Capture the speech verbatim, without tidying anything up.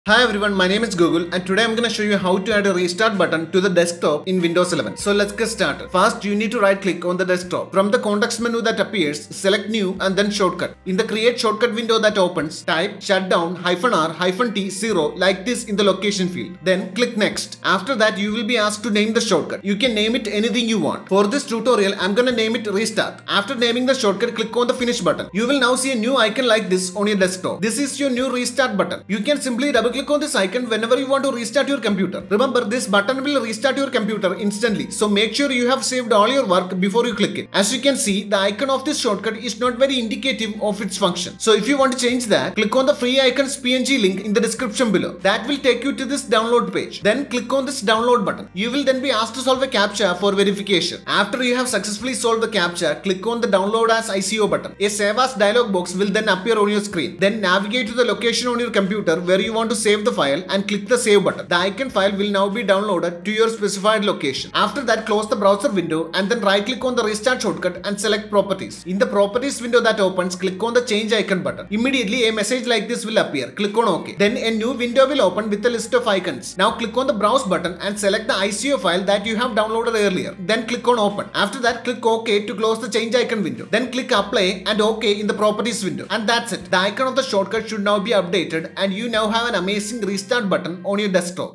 Hi everyone, my name is Google and today I'm going to show you how to add a restart button to the desktop in Windows eleven. So let's get started. First, you need to right click on the desktop. From the context menu that appears, select new and then shortcut. In the create shortcut window that opens, type shutdown hyphen R hyphen T zero like this in the location field. Then click next. After that, you will be asked to name the shortcut. You can name it anything you want. For this tutorial, I'm going to name it restart. After naming the shortcut, click on the finish button. You will now see a new icon like this on your desktop. This is your new restart button. You can simply double click on this icon whenever you want to restart your computer. Remember, this button will restart your computer instantly, so make sure you have saved all your work before you click it. As you can see, the icon of this shortcut is not very indicative of its function. So if you want to change that, click on the free icons P N G link in the description below. That will take you to this download page. Then click on this download button. You will then be asked to solve a CAPTCHA for verification. After you have successfully solved the CAPTCHA, click on the download as I C O button. A save as dialog box will then appear on your screen. Then navigate to the location on your computer where you want to save the file and click the save button. The icon file will now be downloaded to your specified location. After that, close the browser window and then right click on the restart shortcut and select properties. In the properties window that opens, click on the change icon button. Immediately a message like this will appear. Click on OK. Then a new window will open with a list of icons. Now click on the browse button and select the I C O file that you have downloaded earlier. Then click on open. After that, click OK to close the change icon window. Then click apply and OK in the properties window. And that's it. The icon of the shortcut should now be updated and you now have an amazing restart button on your desktop.